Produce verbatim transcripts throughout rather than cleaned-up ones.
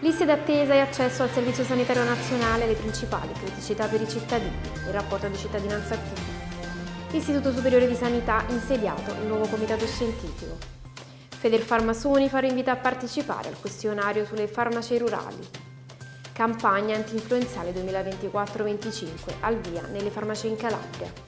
Liste d'attesa e accesso al Servizio Sanitario Nazionale, le principali criticità per i cittadini, il rapporto di cittadinanza attiva. Istituto Superiore di Sanità insediato il nuovo comitato scientifico. Federfarma-Sonifar invita a partecipare al questionario sulle farmacie rurali. Campagna anti-influenzale duemilaventiquattro venticinque al via nelle farmacie in Calabria.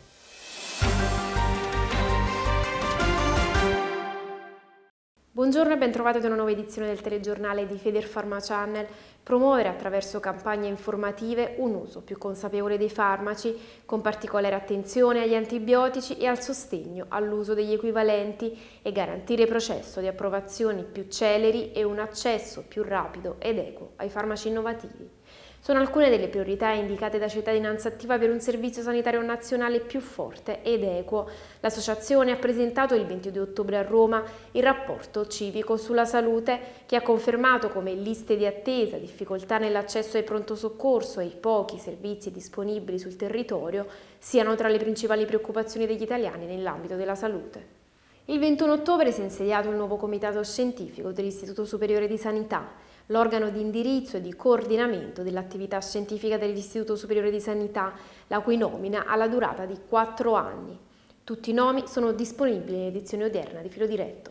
Buongiorno e ben trovati ad una nuova edizione del telegiornale di Federfarma Channel. Promuovere attraverso campagne informative un uso più consapevole dei farmaci, con particolare attenzione agli antibiotici e al sostegno all'uso degli equivalenti, e garantire processo di approvazioni più celeri e un accesso più rapido ed equo ai farmaci innovativi. Sono alcune delle priorità indicate da Cittadinanza Attiva per un servizio sanitario nazionale più forte ed equo. L'associazione ha presentato il ventidue ottobre a Roma il rapporto civico sulla salute, che ha confermato come liste di attesa, difficoltà nell'accesso ai pronto soccorso e i pochi servizi disponibili sul territorio siano tra le principali preoccupazioni degli italiani nell'ambito della salute. Il ventuno ottobre si è insediato il nuovo comitato scientifico dell'Istituto Superiore di Sanità, l'organo di indirizzo e di coordinamento dell'attività scientifica dell'Istituto Superiore di Sanità, la cui nomina ha la durata di quattro anni. Tutti i nomi sono disponibili nell'edizione odierna di Filo Diretto.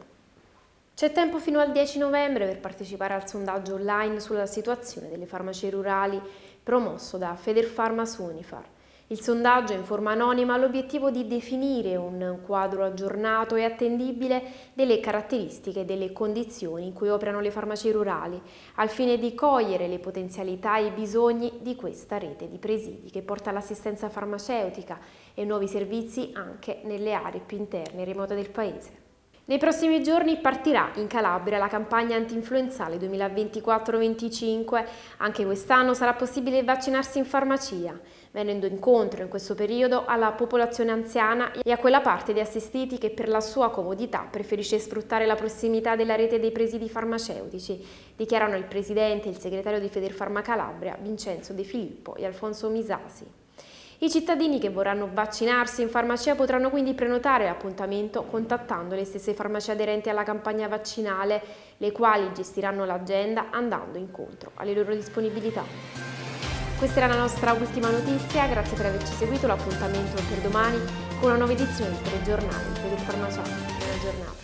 C'è tempo fino al dieci novembre per partecipare al sondaggio online sulla situazione delle farmacie rurali promosso da Federfarma-Sonifar. Il sondaggio in forma anonima ha l'obiettivo di definire un quadro aggiornato e attendibile delle caratteristiche e delle condizioni in cui operano le farmacie rurali, al fine di cogliere le potenzialità e i bisogni di questa rete di presidi che porta all'assistenza farmaceutica e nuovi servizi anche nelle aree più interne e remote del Paese. Nei prossimi giorni partirà in Calabria la campagna anti-influenzale duemilaventiquattro venticinque. Anche quest'anno sarà possibile vaccinarsi in farmacia, venendo incontro in questo periodo alla popolazione anziana e a quella parte di assistiti che per la sua comodità preferisce sfruttare la prossimità della rete dei presidi farmaceutici, dichiarano il presidente e il segretario di Federfarma Calabria, Vincenzo De Filippo e Alfonso Misasi. I cittadini che vorranno vaccinarsi in farmacia potranno quindi prenotare l'appuntamento contattando le stesse farmacie aderenti alla campagna vaccinale, le quali gestiranno l'agenda andando incontro alle loro disponibilità. Questa era la nostra ultima notizia, grazie per averci seguito, l'appuntamento per domani con una nuova edizione del telegiornale di Federfarma Channel. Buona giornata.